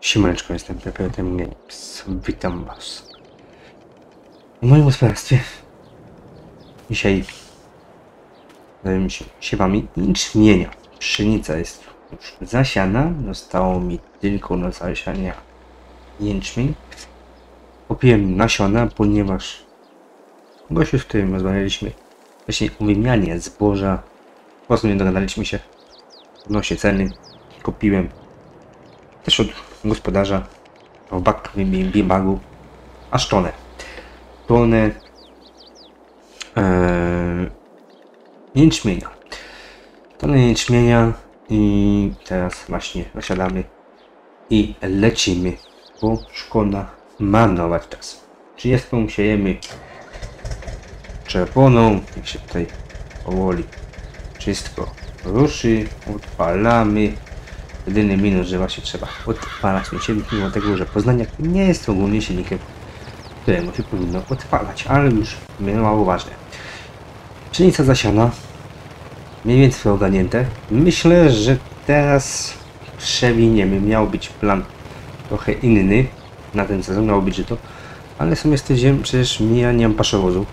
Siemaneczko, jestem Pepetem Games. Witam was w moim gospodarstwie. Dzisiaj zajmiemy się siewami jęczmienia. Pszenica jest już zasiana. Zostało mi tylko na zasianie jęczmień. Kupiłem nasiona, ponieważ gościu, z którym rozmawialiśmy właśnie o wymianie zboża, po prostu nie dogadaliśmy się odnośnie ceny. Kupiłem też od gospodarza w bagu aż tonę jęczmienia. Tonę jęczmienia i teraz właśnie zasiadamy i lecimy, bo szkoda marnować czas. 30 siejemy czerwoną, jak się tutaj powoli wszystko ruszy, odpalamy. Jedyny minus, że właśnie trzeba odpalać ten silnik, mimo tego, że Poznaniak nie jest ogólnie silnikiem, któremu się powinno odpalać, ale już mało ważne. Pszenica zasiana, mniej więcej ogarnięte. Myślę, że teraz przewiniemy. Miał być plan trochę inny na ten sezon, miało być żyto, ale są stwierdziłem, przecież ja nie mam paszowozu,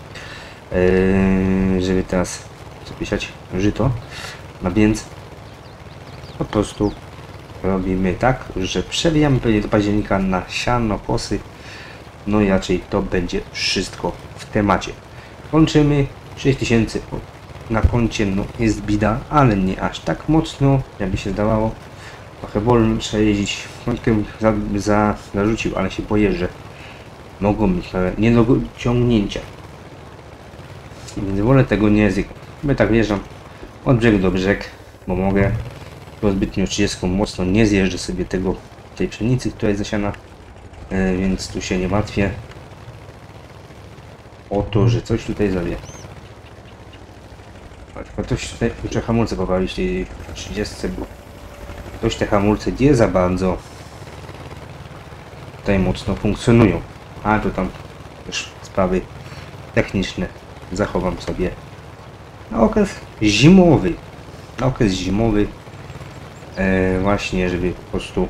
żeby teraz zapisać żyto, a więc po prostu robimy tak, że przewijamy pewnie do października na siano, kosy, no i raczej to będzie wszystko w temacie. Kończymy 6000 na koncie, no jest bida, ale nie aż tak mocno, jakby się zdawało. Trochę wolno trzeba jeździć, końkiem zarzucił, ale się boję, że mogą być nie do ciągnięcia. Więc wolę tego nie ryzykować. Ja tak wjeżdżam od brzegu do brzeg, bo mogę. Zbytnio 30 mocno nie zjeżdżę sobie tej pszenicy, która jest zasiana, więc tu się nie martwię o to, że coś tutaj zrobię. Ktoś tutaj uczy hamulce poprawić tej 30, bo ktoś te hamulce nie za bardzo tutaj mocno funkcjonują, a to tam też sprawy techniczne zachowam sobie na okres zimowy. Właśnie, żeby po prostu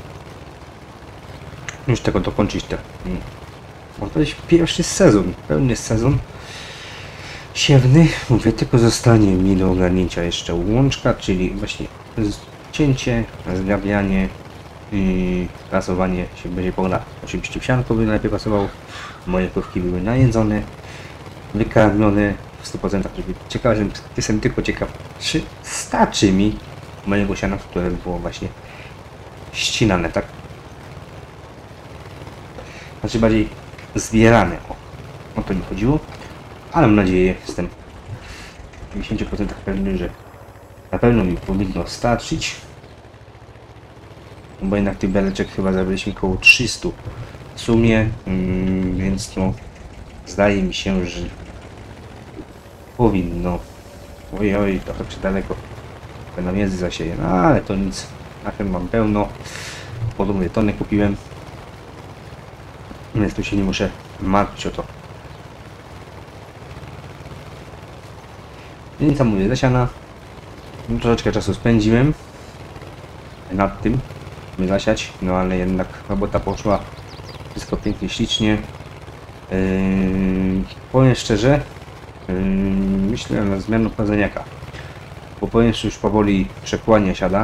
już tego dokończyć. Bo to jest pierwszy sezon, pełny sezon siewny. Mówię, tylko zostanie mi do ogarnięcia jeszcze łączka, czyli właśnie cięcie, zgrabianie i prasowanie się będzie pola. Oczywiście wsianko by najlepiej pasowało. Moje krówki były najedzone, wykarmione w 100%, żeby ciekawe, że jestem tylko ciekaw, czy starczy mi mojego siana, które było właśnie ścinane, tak? Znaczy bardziej zbierane, o to mi chodziło, ale mam nadzieję, jestem w 50% pewny, że na pewno mi powinno starczyć, bo jednak tych beleczek chyba zabraliśmy około 300 w sumie, więc no zdaje mi się, że powinno. Oj, trochę przydaleko na między zasieję, no ale to nic, na tym mam pełno, podobnie tony kupiłem, więc tu się nie muszę martwić o to. Więc tam mówię, zasiana, no, troszeczkę czasu spędziłem nad tym, by zasiać, no ale jednak robota poszła, wszystko pięknie, ślicznie. Powiem szczerze, myślę na zmianę Poznaniaka, bo powiem, że już powoli przekłania siada.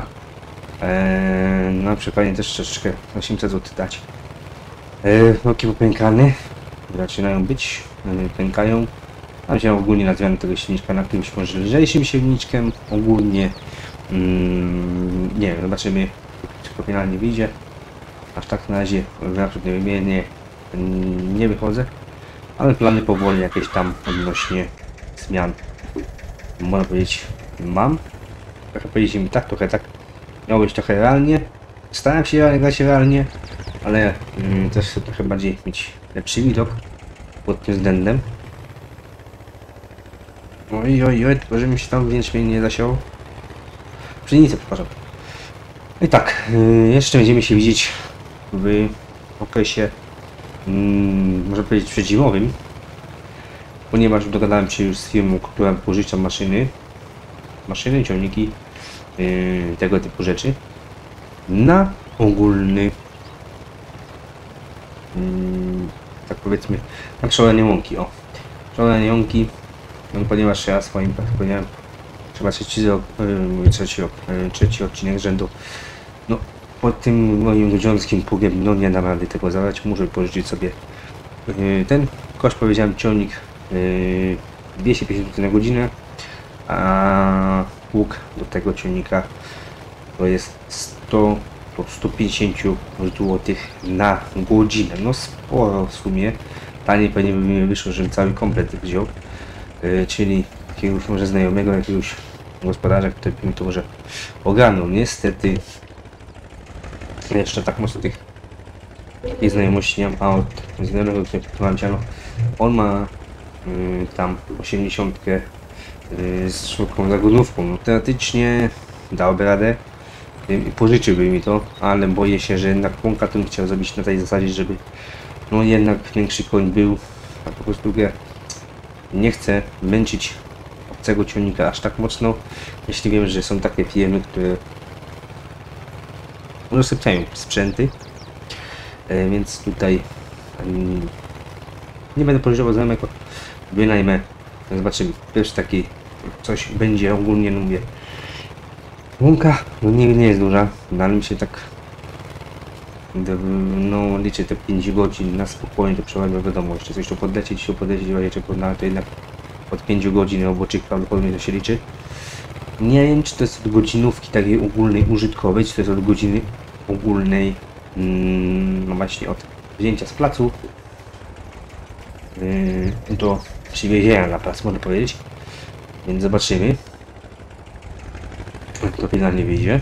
Na przekłanie też troszeczkę 800 zł dać. Boki popękane zaczynają być, pękają. Tam się ogólnie na zmianę tego silniczka na jakimś może lżejszym silniczkiem. Ogólnie nie wiem, zobaczymy, czy to finalnie wyjdzie. Aż tak na razie naprzód nie wychodzę, ale plany powoli jakieś tam odnośnie zmian, można powiedzieć, mam. Trochę powiedzieć mi tak, trochę tak. Miało być trochę realnie. Starałem się grać realnie, ale też chcę trochę bardziej mieć lepszy widok pod tym względem. Oj, tylko że mi się tam jęczmień nie zasiał. Pszenicę, przepraszam. I tak, jeszcze będziemy się widzieć w okresie, można powiedzieć, przedzimowym, ponieważ dogadałem się już z firmą, która pożycza maszyny, ciągniki, tego typu rzeczy na ogólny tak powiedzmy, tak szalenie łąki, o. Szalenie łąki, no, ponieważ ja swoim, tak powiedziałem, chyba trzeci odcinek rzędu, no po tym moim ludziomskim pługiem, no nie dam rady tego zadać, muszę pożyczyć sobie ten koszt, powiedziałem, ciągnik 250 na godzinę, a pług do tego ciągnika to jest 100 do 150 zł na godzinę, no sporo w sumie, taniej pewnie by mi wyszło, żebym cały komplet wziął, czyli jakiegoś może znajomego, jakiegoś gospodarza, który by mi to może ogarnął. Niestety jeszcze tak mocno tych znajomości nie mam, a od znajomego, który pytałem, on ma tam 80 z szybką zagodówką, no teoretycznie dałby radę i pożyczyłby mi to, ale boję się, że jednak łąka to bym chciał zrobić na tej zasadzie, żeby no jednak większy koń był, a po prostu nie chcę męczyć obcego ciągnika aż tak mocno, jeśli wiem, że są takie firmy, które udostępniają sprzęty, więc tutaj nie będę podejrzewał znajomego, wynajmę, zobaczymy, pierwszy taki coś będzie ogólnie, no mówię, łąka no nie jest duża, no ale mi się tak no liczę te 5 godzin na spokojnie, to przeważnie wiadomo, jeszcze coś tu podlecieć, no ale to jednak od 5 godzin roboczych prawdopodobnie to się liczy. Nie wiem, czy to jest od godzinówki takiej ogólnej użytkowej, czy to jest od godziny ogólnej, no właśnie od wzięcia z placu do przywiezienia na plac, można powiedzieć. Więc zobaczymy, jak to finalnie wyjdzie.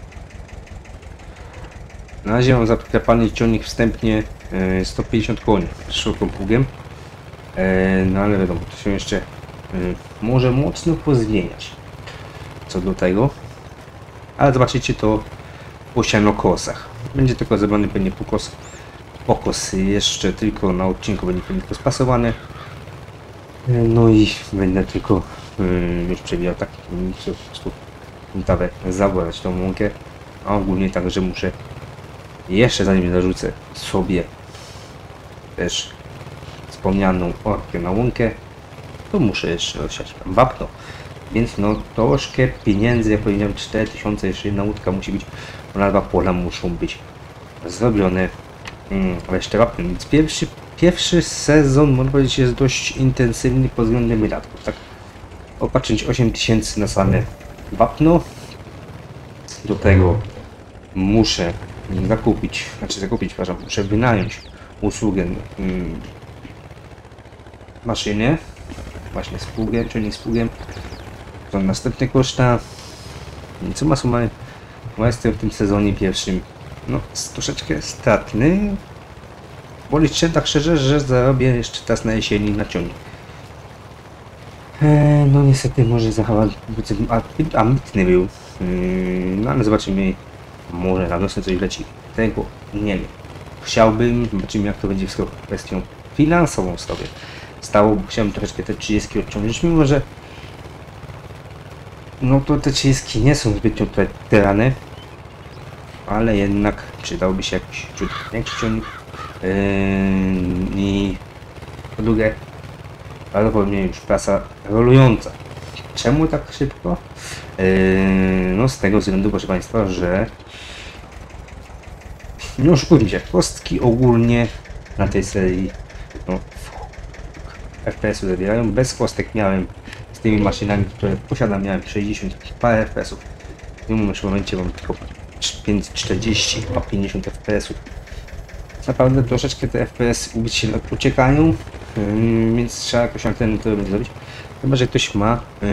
Na razie mam zaklepany ciągnik wstępnie 150 koni z szerokim pługiem, no ale wiadomo, to się jeszcze może mocno pozmieniać co do tego, ale zobaczycie to po sianokosach. Będzie tylko zebrany pewnie pokos jeszcze tylko na odcinku będzie tylko spasowane, no i będę tylko już przewijał tak, po prostu tawę zabrać tą łąkę, a ogólnie także muszę jeszcze zanim zarzucę sobie też wspomnianą orkę na łąkę, to muszę jeszcze rozsiać wapno, więc no troszkę pieniędzy, jak powiedziałem 4000, jeszcze jedna łódka musi być, na 2 pola muszą być zrobione jeszcze wapnem, więc pierwszy sezon, można powiedzieć, jest dość intensywny pod względem wydatków, tak opatrzyć 8000 na same wapno, do tego muszę muszę wynająć usługę maszyny, właśnie spługiem, ciągnik z pługiem, to następne koszta, co ma sumę, bo jestem w tym sezonie pierwszym, no troszeczkę stratny, bo liczę tak szczerze, że zarobię jeszcze teraz na jesieni na ciągnik. No niestety może zachować ambitny był, no ale zobaczymy, może na wiosnę coś leci, tego nie wiem. Chciałbym, zobaczymy jak to będzie z kwestią finansową sobie stało, bo chciałbym troszeczkę te 30 odciągnąć, mimo że no to te 30 nie są zbytnio terane, ale jednak przydałby się jakiś ciut większy ciągnik i po drugie prawdopodobnie już praca rolująca. Czemu tak szybko? No z tego względu, proszę Państwa, że nie oszukujmy się, kostki ogólnie na tej serii no, FPS-u zawierają. Bez kostek miałem z tymi maszynami, które posiadam, miałem 60 parę FPS-ów. W tym momencie mam tylko 40 a 50 FPS-ów. Naprawdę troszeczkę te FPS uciekają, więc trzeba jakoś alternatywę zrobić. Chyba że ktoś ma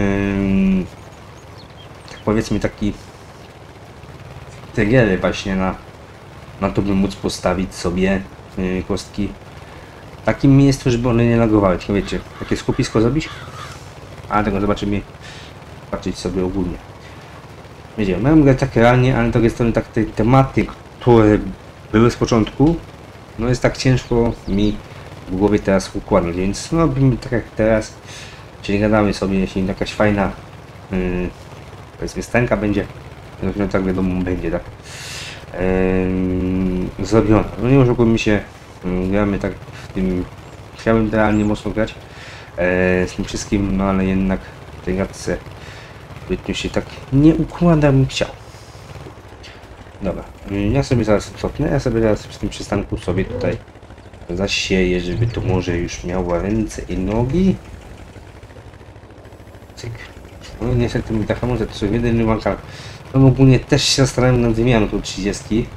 tak powiedzmy taki triggery właśnie na to, by móc postawić sobie kostki w takim miejscu, żeby one nie lagowały. Tylko wiecie, takie skupisko zrobić, ale tego zobaczymy, patrzeć sobie ogólnie. Wiecie, mam grę tak realnie, ale z drugiej strony tak te tematy, które były z początku, no jest tak ciężko mi w głowie teraz układać, więc no robimy tak jak teraz, czyli gadamy sobie, jeśli jakaś fajna powiedzmy scenka będzie, no tak wiadomo będzie tak zrobiona. No nie oszukujmy się, Gramy tak w tym... Chciałbym realnie mocno grać z tym wszystkim, no ale jednak w tej gadce zbytnio się tak nie układa, bym chciał. Dobra, ja sobie zaraz cofnę, ja sobie zaraz w tym przystanku sobie tutaj zasieję, żeby to może już miało ręce i nogi. Cyk. No niestety mi ta hamulca to są jedyny mankal. No ogólnie też się zastanawiam nad wymianą tu 30.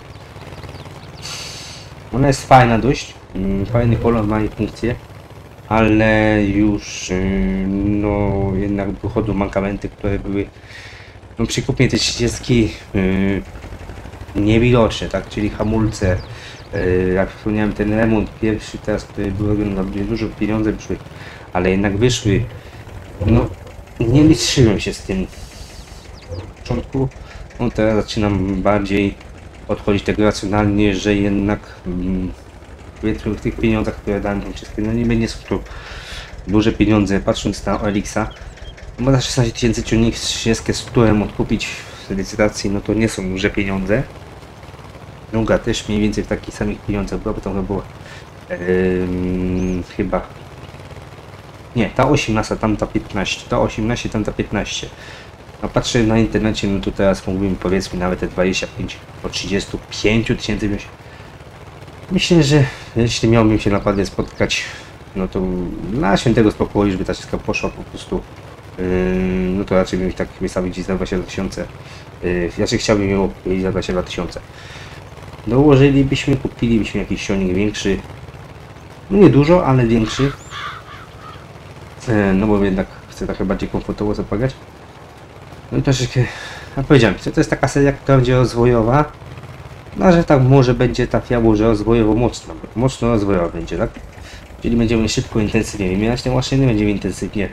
Ona jest fajna dość, fajny kolor, ma jej funkcję, ale już no jednak wychodzą mankamenty, które były no, przy kupnie tej 30 niewidoczne, tak, czyli hamulce, jak wspomniałem ten remont pierwszy teraz, który był robiony na dużo pieniądze wyszły, ale jednak wyszły, no nie liczyłem się z tym w początku, no teraz zaczynam bardziej podchodzić tego racjonalnie, że jednak powiedzmy w tych pieniądzach, które dałem tym wszystkim, no niby nie są to duże pieniądze, patrząc na OLX-a, bo za 16 tysięcy ciągnik z 30 z którym odkupić w licytacji, no to nie są duże pieniądze. Druga też mniej więcej w takich samych pieniądzach była, bo to było chyba nie, ta 18, tamta 15, ta 18, tamta 15. No patrzę na internecie, no to teraz mógłbym powiedzmy nawet te 25 po 35 tysięcy wziąć. Myślę, że jeśli miałbym się naprawdę spotkać, no to na świętego spokoju, żeby ta wszystko poszła po prostu, no to raczej bym ich tak wystawić gdzieś za 22 tysiące. Raczej chciałbym ją kupić za 22 tysiące. Dołożylibyśmy, kupilibyśmy jakiś silnik większy, no nie dużo, ale większy. No bo jednak chcę trochę bardziej komfortowo zapagać. No i troszeczkę, jak powiedziałem, to jest taka seria, która będzie rozwojowa. No, że tak może będzie trafiało, że rozwojowo mocno rozwojowo będzie, tak? Czyli będziemy szybko, intensywnie wymieniać te maszyny, będziemy intensywnie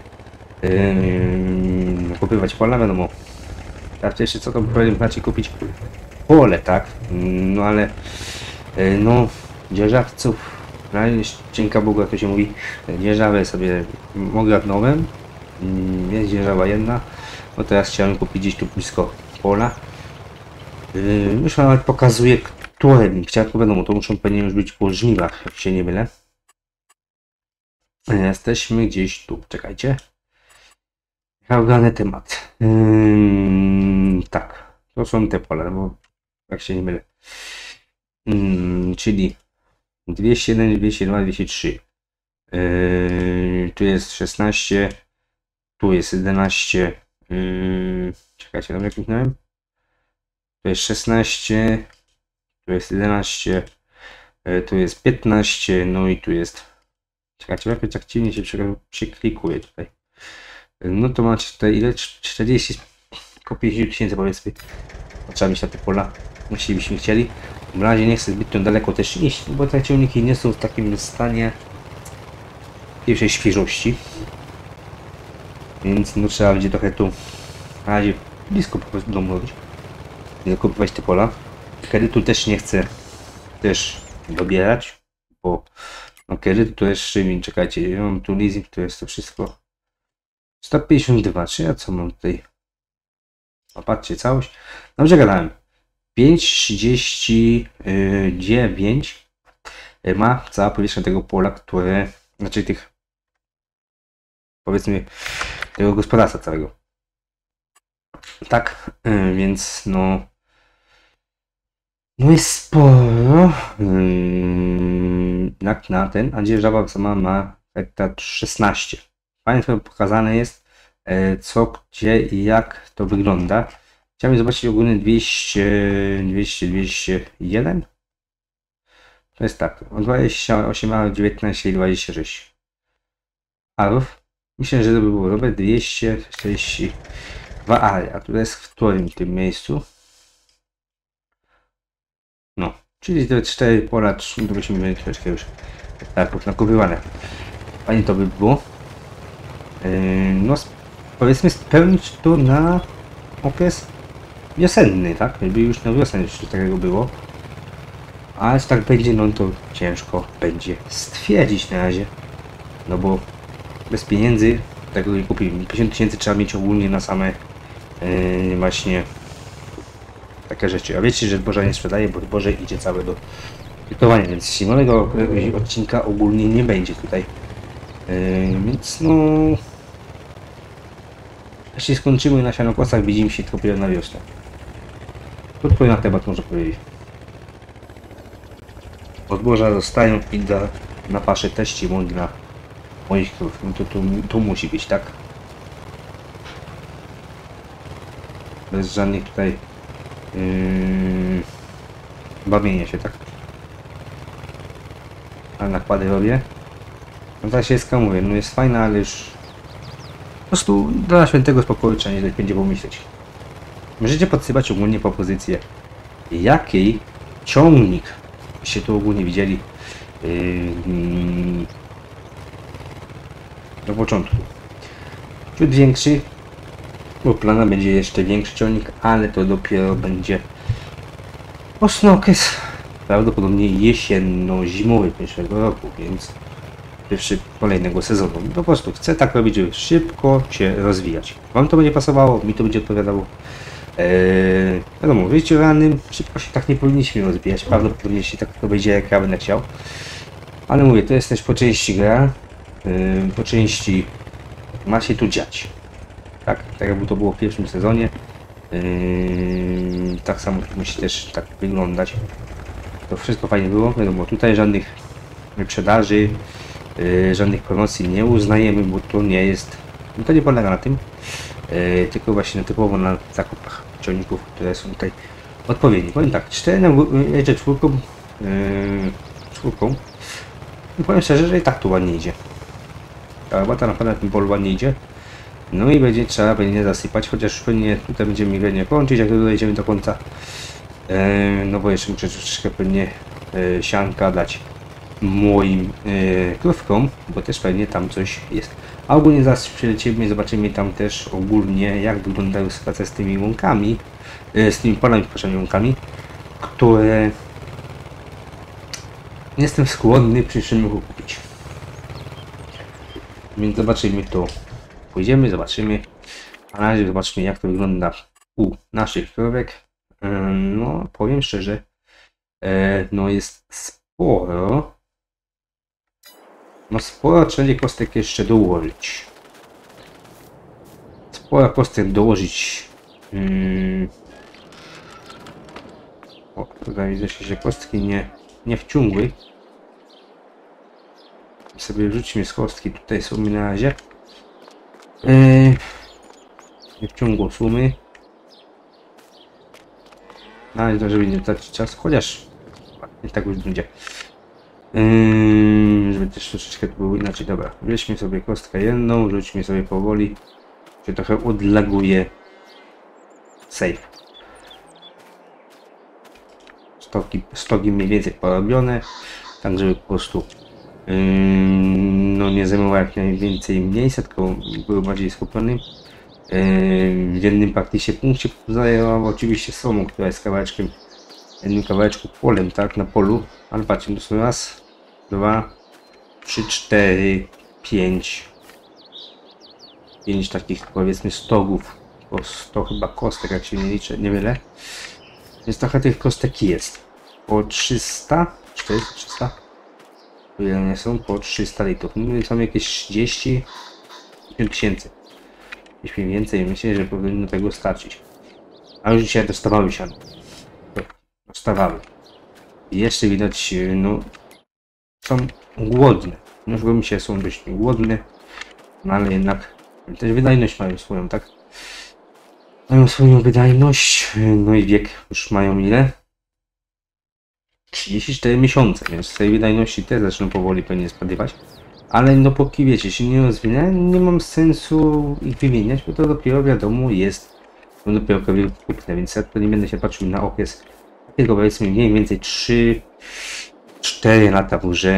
kupywać pola, wiadomo. Teraz jeszcze co to powiem, znaczy kupić pole, tak? No ale no dzierżawców, dzięki Bogu, jak to się mówi, dzierżawę sobie ogarnąłem, jest dzierżawa jedna, no teraz chciałem kupić gdzieś tu blisko pola. Już nawet pokazuje, które bym chciał, tylko wiadomo, to muszą pewnie już być po żniwach, jak się nie mylę. Jesteśmy gdzieś tu, czekajcie. Ogarnę temat. Tak, to są te pola, bo jak się nie mylę. Czyli 201, 202, 203. Tu jest 16, tu jest 11. Czekajcie, tam jak kliknąłem? Tu jest 16, tu jest 11, tu jest 15, no i tu jest... Czekajcie, jakoś tak dziwnie się przeklikuje tutaj. No to macie tutaj ile? 40 około 50 tysięcy powiedzmy. Trzeba mieć na te pola, jeśli byśmy chcieli. W razie nie chcę zbytnio daleko też iść, bo te ciągniki nie są w takim stanie pierwszej świeżości. Więc no trzeba będzie trochę tu na razie blisko po prostu domu robić. Kupować te pola. Kredytu też nie chcę dobierać, bo no kredytu to jeszcze mi, czekajcie, ja mam tu leasing, to jest to wszystko 152, czy ja co mam tutaj? Popatrzcie, całość. Dobrze gadałem. 5,39 ma cała powierzchnia tego pola, które, znaczy tych, powiedzmy, tego gospodarstwa całego. Tak, więc no jest sporo, jak na ten, a dzierżawa sama ma hektar 16. Fajnie pokazane jest, co, gdzie i jak to wygląda. Chciałbym zobaczyć ogólny 201. To jest tak, 28, 19 i 26. Arów. Myślę, że to by było dobre. 242 area. Tu jest w którym tym miejscu? No, czyli te 4 pola, to byśmy mieli troszeczkę już tak nakupywane. Fajnie to by było. No, powiedzmy spełnić to na okres wiosenny, tak? Jakby już na wiosnę jeszcze takiego było. Ale czy tak będzie, no to ciężko będzie stwierdzić na razie. No bo bez pieniędzy tego nie kupię. 50 tysięcy trzeba mieć ogólnie na same właśnie takie rzeczy. A wiecie, że zboża nie sprzedaje, bo zboże idzie całe do Pytowania, więc zimowego odcinka ogólnie nie będzie tutaj. Więc no... Jeśli skończymy na sianokosach, widzimy się dopiero na wiosnę. Krótko na temat można powiedzieć. Odboża zostają i na pasze też ci dla moich krów. No to tu musi być, tak? Bez żadnych tutaj bawienia się, tak? A nakłady robię. No ta sieska, mówię, no jest fajna, ale już po prostu dla świętego spokoju trzeba nie będzie pomyśleć. Możecie podsypać ogólnie propozycję, jakiej ciągnik się tu ogólnie widzieli na początku. Ciut większy, bo plana będzie jeszcze większy ciągnik, ale to dopiero będzie mocny okres, prawdopodobnie jesienno-zimowy przyszłego roku, więc pierwszy kolejnego sezonu. Po prostu chcę tak robić, żeby szybko się rozwijać. Wam to będzie pasowało, mi to będzie odpowiadało. Wiadomo, w życiu realnym szybko się tak nie powinniśmy rozwijać. Prawdopodobnie się tak to będzie, jak ja będę chciał. Ale mówię, to jest też po części gra. Po części ma się tu dziać. Tak jakby to było w pierwszym sezonie. Tak samo musi też tak wyglądać. To wszystko fajnie było. Wiadomo, tutaj żadnych wyprzedaży, żadnych promocji nie uznajemy, bo to nie jest. No to nie polega na tym. Tylko właśnie typowo na zakupach ciągników, które są tutaj odpowiednie. Powiem tak, 4 jeżdżę czwórką. I powiem szczerze, że i tak tu ładnie idzie. Ta robota naprawdę na tym polu ładnie idzie. No i trzeba będzie zasypać, chociaż pewnie tutaj będziemy migrenie kończyć, jak dojdziemy do końca. No bo jeszcze muszę troszeczkę pewnie sianka dać moim krówkom, bo też pewnie tam coś jest. A ogólnie zaraz przylecimy i zobaczymy tam też ogólnie, jak wyglądają sytuacja z tymi łąkami, z tymi polami, przepraszam, łąkami, które jestem skłonny w przyszłym roku kupić. Więc zobaczymy to. Pójdziemy, zobaczymy. A na razie zobaczmy, jak to wygląda u naszych krówek. No, powiem szczerze, no jest sporo. No sporo trzeba kostek jeszcze dołożyć. Sporo kostek dołożyć. O, tutaj widzę, że się kostki nie wciągły. Sobie rzućmy z kostki, tutaj sumy na razie. Nie wciągło sumy. Na razie to, żeby nie tracić czas, chociaż nie tak już będzie. Żeby też troszeczkę to było inaczej. Dobra, weźmy sobie kostkę jedną, rzućmy sobie powoli. Się trochę odlaguje save. Stogi mniej więcej porobione, tak żeby po prostu no nie zajmował jak najwięcej miejsca, tylko był bardziej skupiony. W jednym praktycznie punkcie zajęła oczywiście solą, która jest kawałeczkiem, jednym kawałeczku polem, tak, na polu, ale patrzcie, to są raz, 2, 3, 4, 5 takich, powiedzmy, stogów, po 100 chyba kostek, jak się nie liczę, niewiele, więc trochę tych kostek jest, po 300, 400, 300, ile one są, po 300 litrów, no są jakieś 30 tysięcy. Jeśli więcej, myślę, że powinno tego starczyć. A już dzisiaj dostawały siano. Dostawały. I jeszcze widać, no, są głodne. No już mi się są dość głodne, no ale jednak też wydajność mają swoją, tak? Mają swoją wydajność, no i wiek już mają ile? 34 miesiące, więc z tej wydajności też zaczną powoli pewnie spadywać. Ale no póki wiecie, się nie rozwinę, nie mam sensu ich wymieniać, bo to dopiero wiadomo jest, no dopiero prawie kupne, więc ja to nie będę się patrzył na okres takiego powiedzmy mniej więcej 3-4 lata może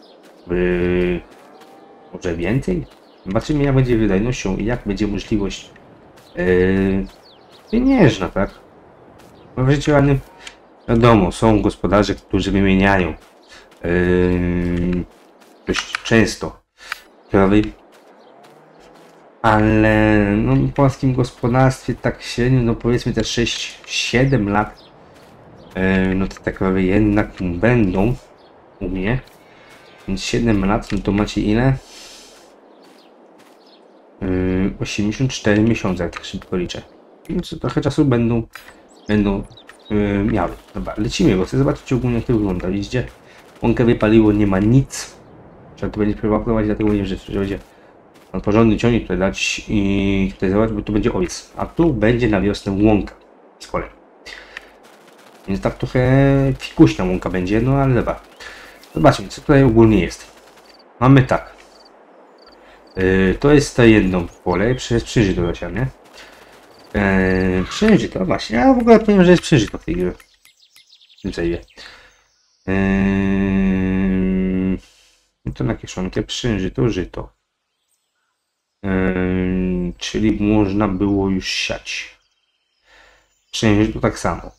więcej. Zobaczymy jak będzie wydajnością i jak będzie możliwość pieniężna, tak? Bo w życiu realnym wiadomo, są gospodarze, którzy wymieniają dość często krowy, ale no, w polskim gospodarstwie tak średnio, no powiedzmy te 6-7 lat no to tak naprawdę jednak będą u mnie. Więc 7 lat, no to macie ile? 84 miesiące, jak tak szybko liczę. Więc trochę czasu będą miały. Dobra, lecimy, bo chcę zobaczyć ogólnie, jak to wygląda. Widzicie? Łąkę wypaliło, nie ma nic. Trzeba to będzie próbować, dlatego nie życzę, że będzie porządny ciągnik tutaj dać i tutaj zobaczyć, bo tu będzie owiec. A tu będzie na wiosnę łąka z kolei. Więc tak trochę fikuśna łąka będzie, no ale dobra. Zobaczmy, co tutaj ogólnie jest. Mamy tak. To jest to jedno pole, przez przynżyto leciałem, nie? Przynżyto, właśnie. Ja w ogóle powiem, że jest przynżyto w tej grze. W tym save'ie. To na kieszonkę przynżyto, żyto. Czyli można było już siać. Przynżyto tak samo.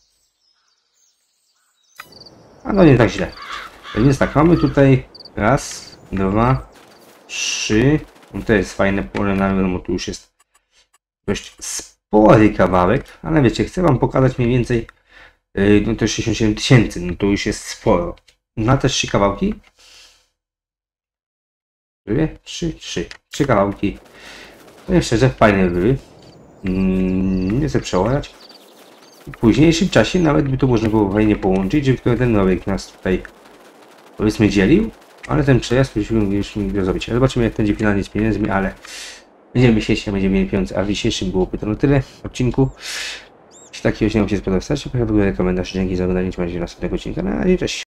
A no nie tak źle. Więc tak, mamy tutaj raz, dwa, trzy. No to jest fajne pole, no bo tu już jest dość spory kawałek, ale wiecie, chcę wam pokazać mniej więcej, no to 67 tysięcy, no to już jest sporo. Na te 3 kawałki. Były? 3 kawałki. No i szczerze, fajne były. Nie chcę przełamać. W późniejszym czasie nawet by to można było fajnie połączyć, żeby ten nowek nas tutaj, powiedzmy, dzielił. Ale ten przejazd już go zrobić. Zobaczymy, jak będzie finalnie z pieniędzmi, ale będziemy siedzieć, będziemy mieli pieniądze. A w dzisiejszym byłoby to na tyle w odcinku. Jeśli taki odcinek się spodobał, wystarczy, proszę w ogóle komentarz. Dzięki za oglądanie, trzymajcie się następnego odcinka. Na razie, cześć.